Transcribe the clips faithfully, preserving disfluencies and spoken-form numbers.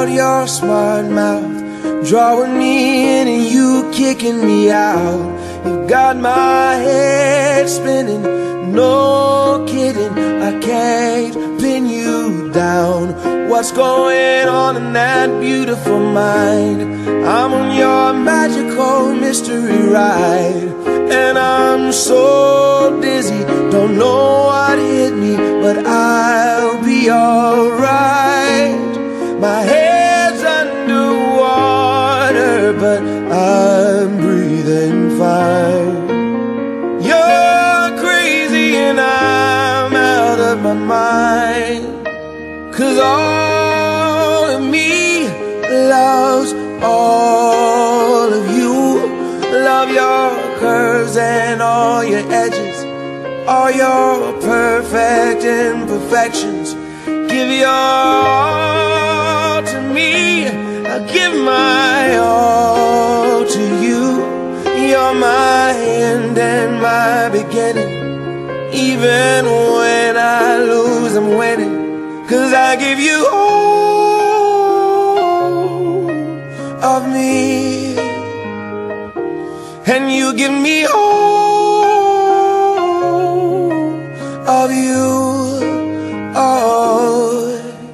out your smart mouth, drawing me in and you kicking me out. You've got my head spinning, no kidding, I can't pin you down. What's going on in that beautiful mind? I'm on your magical mystery ride, and I'm so dizzy, don't know what hit me, but I'll be alright. My head's underwater, but I'm breathing fine. You're crazy and I'm out of my mind, 'cause all of me loves all of you. Love your curves and all your edges, all your perfect imperfections. Give your all to me, I'll give my all to you. You're my end and my beginning. Even when I lose, I'm winning, 'cause I give you all of me, and you give me all of you. Oh,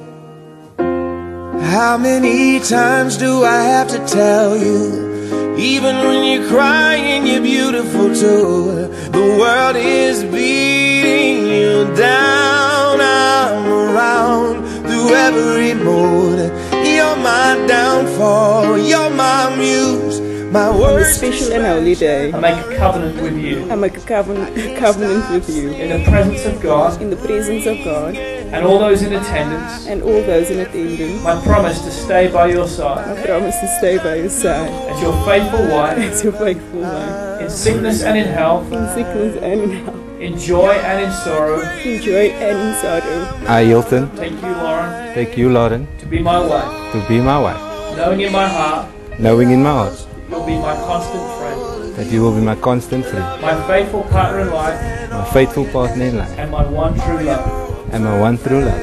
how many times do I have to tell you? Even when you're crying, you're beautiful too. The world is beating you down. I'm around through every mood. You're my downfall, you're my muse, my worst. On this special and holy day, I make a covenant with you. I make a covenant, covenant with you. In the presence of God. In the presence of God. And all those in attendance. And all those in attendance. I promise to stay by your side. I promise to stay by your side. As your faithful wife. As your faithful wife. In sickness and in health. In sickness and in health. In joy and in sorrow. In joy and in sorrow. I, Hilton. Take you, Lauren. Take you, Lauren. To be my wife. To be my wife. Knowing in my heart. Knowing in my heart. You'll be my constant friend. That you will be my constant friend. My faithful partner in life. My faithful partner in life. And my one true love. And my one true love.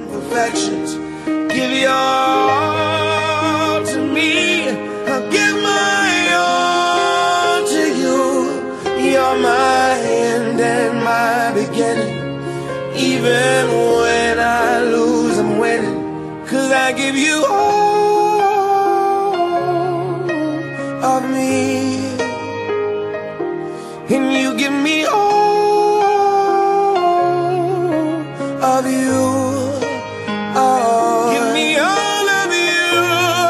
Give your all to me, I'll give my all to you. You're my end and my beginning. Even when I lose, I'm winning, 'cause I give you all of me, and you give me all of you. Oh, give me all of you.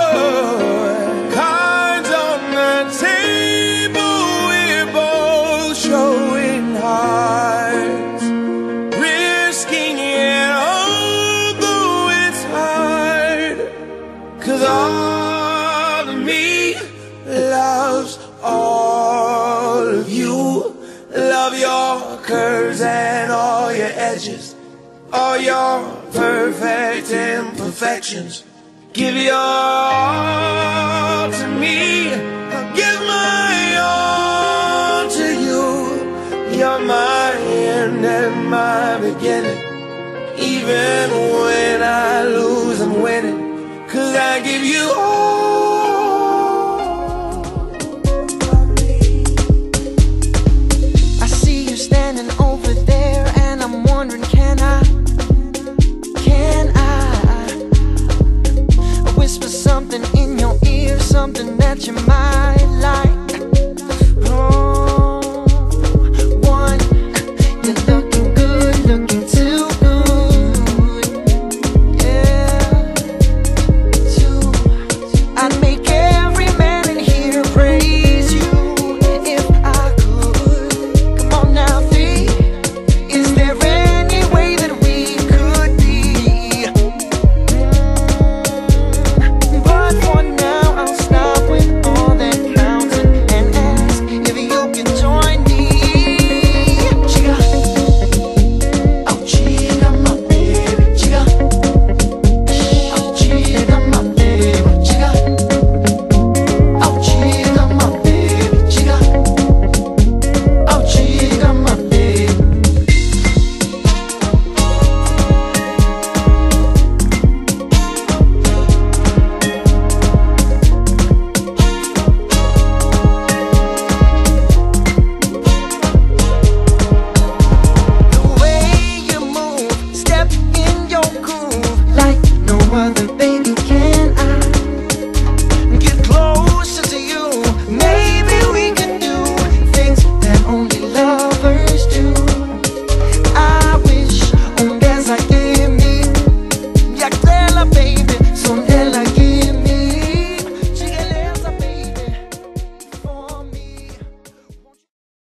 Cards on the table, we're both showing hearts, risking it although it's hard, 'cause all of me loves all of you. Love your curves and all your edges, all your perfect imperfections. Give your all to me, I'll give my all to you. You're my end and my beginning. Even when I lose, I'm winning, 'cause I give you all of me. I see you standing over there and I'm wondering, can I something in your ear, something that you might like. Oh, one, you're looking good, looking too good. Yeah. Two, I'd make every man in here praise you if I could. Come on now, three, is there any way that we could be? For now, I'll stop with all that. groove like no other, baby.